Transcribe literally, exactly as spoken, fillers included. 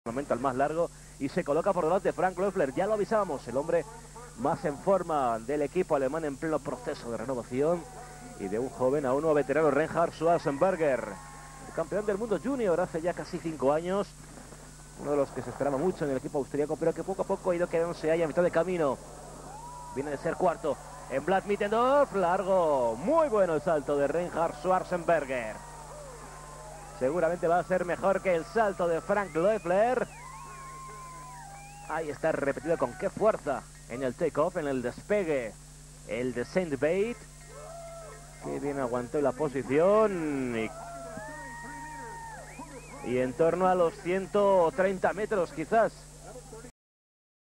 momento al más largo y se coloca por delante de Frank Loeffler. Ya lo avisábamos, el hombre más en forma del equipo alemán en pleno proceso de renovación, y de un joven a uno veterano, Reinhard Schwarzenberger, el campeón del mundo junior hace ya casi cinco años, uno de los que se esperaba mucho en el equipo austríaco, pero que poco a poco ha ido quedándose ahí a mitad de camino. Viene de ser cuarto en Bad Mittendorf, largo, muy bueno el salto de Reinhard Schwarzenberger. Seguramente va a ser mejor que el salto de Frank Loeffler. Ahí está repetido con qué fuerza en el take-off, en el despegue, el de Saint Bate. Qué bien aguantó la posición. Y, y en torno a los ciento treinta metros quizás